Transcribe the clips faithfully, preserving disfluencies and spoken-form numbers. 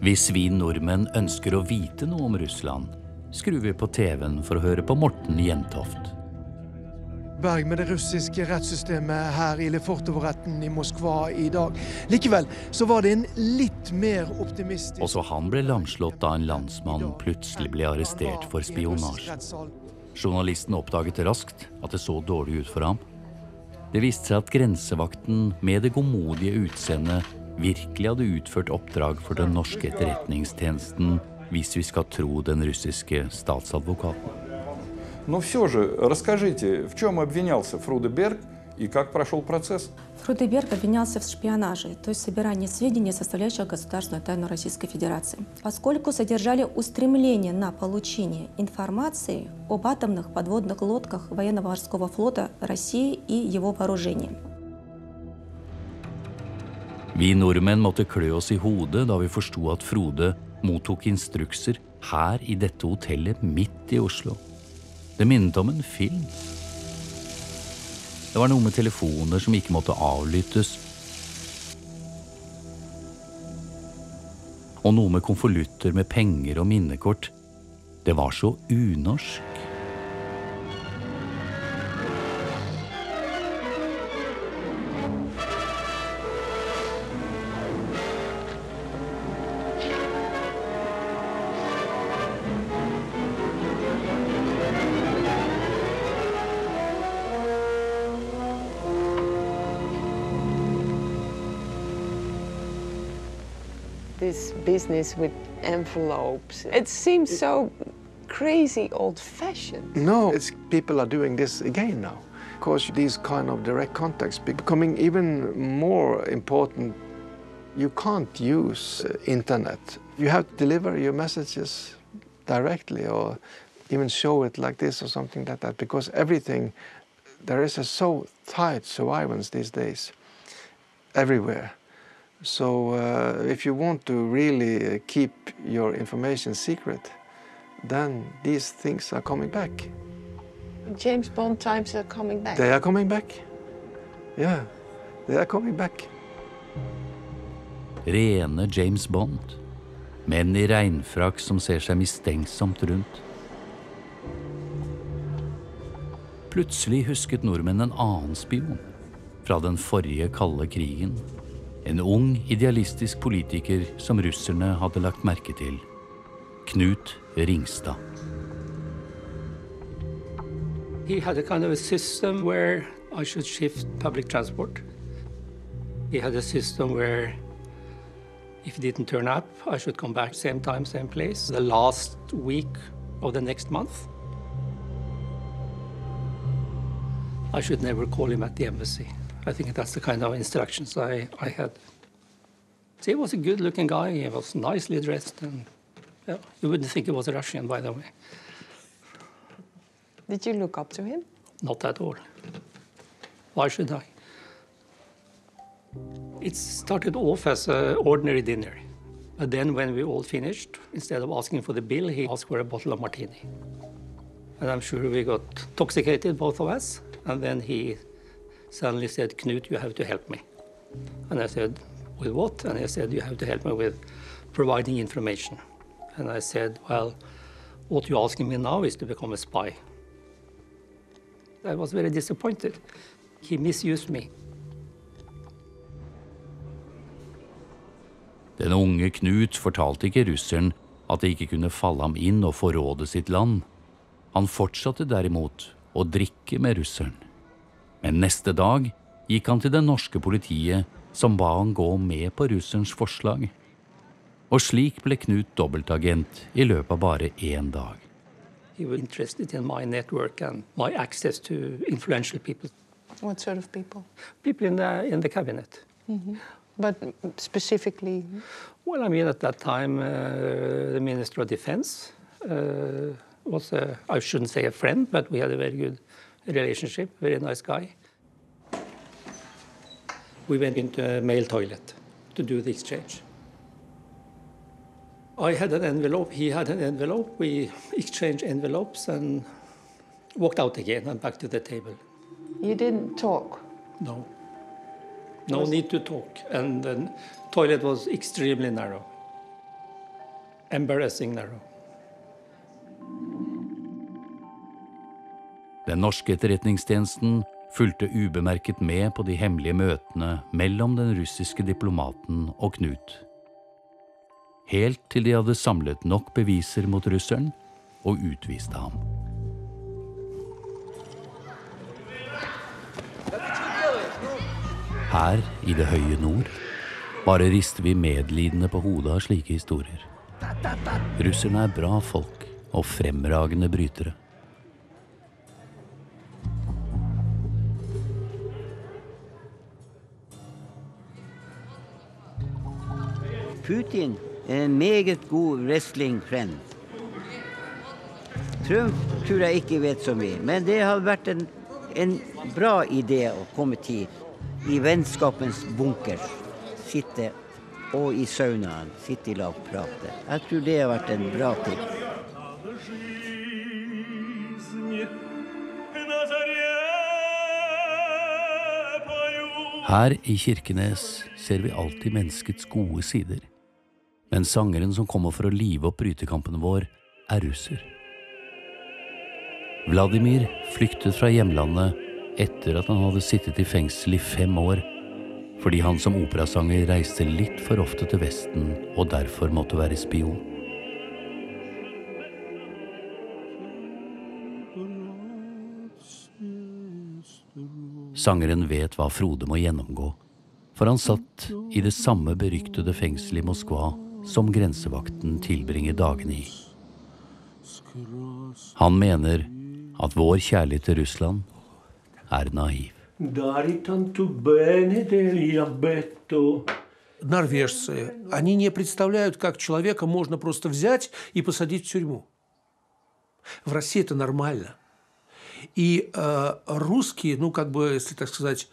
Hvis vi nordmenn ønsker å vite noe om Russland, skrur vi på T V-en for å høre på Morten Jentoft. Berg med det russiske rettssystemet her i Lefortovo-retten i Moskva i dag. Likevel så var det en litt mer optimistisk... Også han ble lamslått da en landsmann plutselig ble arrestert for spionasje. Journalisten oppdaget raskt at det så dårlig ut for ham. Det viste seg at grensevakten med det godmodige utseendet virkelig hadde utført oppdrag for den norske etterretningstjenesten, hvis vi skal tro den russiske statsadvokaten. Но все же, расскажите, в чем обвинялся Фруде Берг и как прошел процесс? Фруде Берг обвинялся в шпионаже, то есть собирании сведений, составляющих государственную тайну Российской Федерации, поскольку содержали устремление на получение информации об атомных подводных лодках военно-морского флота России и его вооружении. Vi nordmenn måtte klø oss i hodet da vi forstod at Frode mottok instrukser her i dette hotellet midt i Oslo. Det minnet om en film. Det var noe med telefoner som ikke måtte avlyttes, og noe med konvolutter med penger og minnekort. Det var så unorsk. This business with envelopes, it seems so crazy old-fashioned. No, it's, people are doing this again now. Of course, these kind of direct contacts becoming even more important. You can't use uh, internet. You have to deliver your messages directly or even show it like this or something like that, because everything, there is a so tight surveillance these days, everywhere. So uh, if you want to really keep your information secret, then these things are coming back. James Bond times are coming back. They are coming back. Yeah, they are coming back. Rene James Bond. Menn i regnfrakk som ser seg mistenksomt rundt. Plutselig husket nordmenn en annen spion fra den forrige kalde krigen. En ung, idealistisk politiker som russerne hadde lagt merke til. Knut Ringstad. He had a kind of a system where I should shift public transport. He had a system where if he didn't turn up, I should come back same time, same place, the last week of the next month. I should never call him at the embassy. I think that's the kind of instructions I, I had. So he was a good-looking guy. He was nicely dressed, and yeah, you wouldn't think he was a Russian, by the way. Did you look up to him? Not at all. Why should I? It started off as an ordinary dinner. But then when we all finished, instead of asking for the bill, he asked for a bottle of martini. And I'm sure we got intoxicated, both of us. And then he suddenly said, Knut, you have to help me. And I said, with what? And he said, you have to help me with providing information. And I said, well, what you're asking me now is to become a spy. I was very disappointed. He misused me. Den unge Knut fortalte ikke russeren at det ikke kunne falle ham inn å forråde sitt land. Han fortsatte derimot å drikke med russeren. Men neste dag gikk han til det norske politiet, som ba han gå med på russerens forslag. Og slik ble Knut dobbeltagent i løpet av bare en dag. He was interested in my network and my access to influential people. What sort of people? People in the, in the cabinet. Mm-hmm. But specifically? Well, I mean, at that time, uh, the Minister of Defense uh, was, a, I shouldn't say a friend, but we had a very good relationship, very nice guy. We went into a male toilet to do the exchange. I had an envelope, he had an envelope. We exchanged envelopes and walked out again and back to the table. You didn't talk? No. No need to talk. And the toilet was extremely narrow. embarrassing narrow. Den norske etterretningstjenesten fulgte ubemerket med på de hemmelige møtene mellom den russiske diplomaten og Knut. Helt til de hadde samlet nok beviser mot russeren og utviste ham. Her i det høye nord bare rister vi medlidende på hodet av slike historier. Russerne er bra folk og fremragende brytere. Putin er en meget god wrestling-friend. Trump tror jeg ikke vet så mye, men det har vært en, en bra idé å komme til i vennskapens bunker. Sitte og i saunaen, sitte i lag og prate. Jeg tror det har vært en bra ting. Her i Kirkenes ser vi alltid menneskets gode sider. Men sangeren som kommer for å live opp brytekampen vår, er russer. Vladimir flyktet fra hjemlandet etter at han hadde sittet i fengsel i fem år, fordi han som operasanger reiste litt for ofte til Vesten og derfor måtte være spion. Sangeren vet hva Frode må gjennomgå, for han satt i det samme beryktede fengselet i Moskva som grensevakten tilbringer dagene i. Han mener at vår kjærlighet til Russland er naiv. Норвежцы, они не представляют, как человека можно просто взять и посадить в тюрьму. В России это нормально. И э, русские, ну, как бы, если так сказать,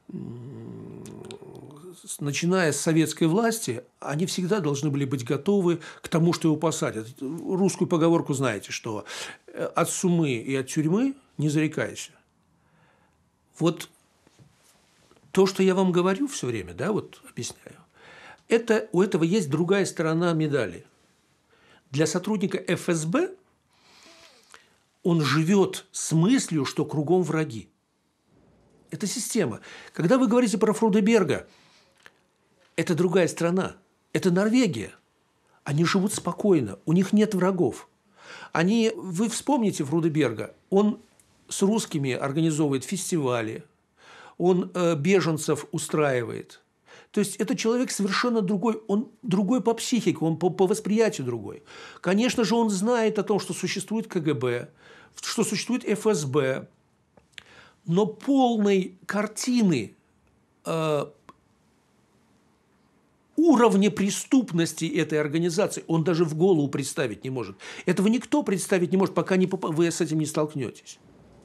начиная с советской власти, они всегда должны были быть готовы к тому, что его посадят. Русскую поговорку знаете, что от сумы и от тюрьмы не зарекайся. Вот то, что я вам говорю все время, да, вот объясняю, это, у этого есть другая сторона медали. Для сотрудника эф эс бэ он живет с мыслью, что кругом враги. Это система. Когда вы говорите про Фродеберга, это другая страна. Это Норвегия. Они живут спокойно. У них нет врагов. Они, вы вспомните Фродеберга. Он с русскими организовывает фестивали. Он э, беженцев устраивает. То есть это человек совершенно другой. Он другой по психике, он по, по восприятию другой. Конечно же, он знает о том, что существует ка гэ бэ, что существует эф эс бэ. Но полной картины э, уровня преступности этой организации он даже в голову представить не может. Этого никто представить не может, пока не, вы с этим не столкнетесь.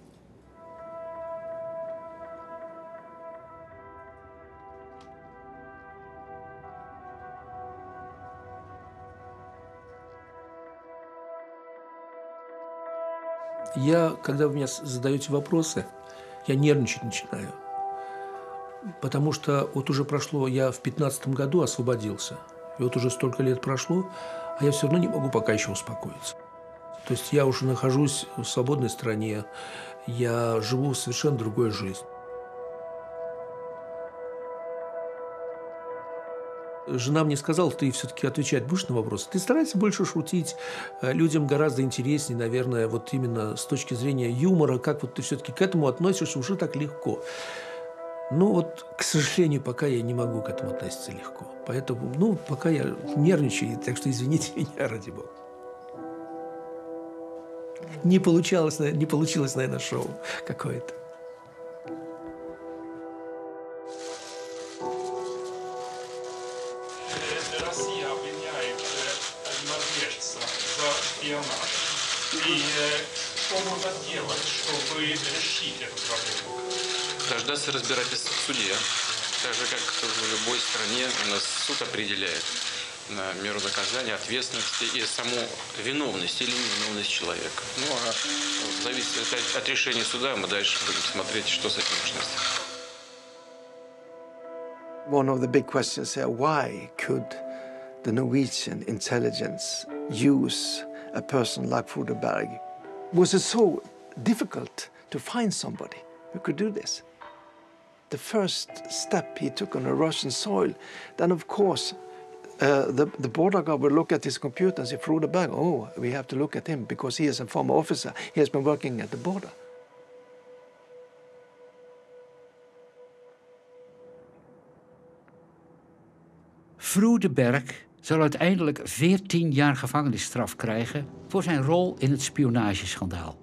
Я, когда вы мне задаете вопросы, я нервничать начинаю. Потому что вот уже прошло, я в пятнадцатом году освободился. И вот уже столько лет прошло, а я все равно не могу пока еще успокоиться. То есть я уже нахожусь в свободной стране, я живу совершенно другой жизнью. Жена мне сказала, ты все-таки отвечать будешь на вопросы. Ты старайся больше шутить. Людям гораздо интереснее, наверное, вот именно с точки зрения юмора, как вот ты все-таки к этому относишься уже так легко. Ну вот, к сожалению, пока я не могу к этому относиться легко. Поэтому, ну, пока я нервничаю, так что извините меня, ради бога. Не получалось, не получилось, наверное, шоу какое-то. Дождаться разбирательства в суде. Так же, как в любой стране, у нас суд определяет меру наказания, ответственности и саму виновность или невиновность человека. Ну, а зависит от, от решения суда, мы дальше будем смотреть, что с этим можно сделать. One of the big questions here, why could the Norwegian intelligence use a person like Frode Berg. Was it so difficult to find somebody who could do this? The first step he took on a Russian soil, then of course uh, the, the border guard will look at his computer and say, Frode Berg, oh, we have to look at him because he is a former officer. He has been working at the border. Frode Berg zal uiteindelijk veertien jaar gevangenisstraf krijgen voor zijn rol in het spionageschandaal.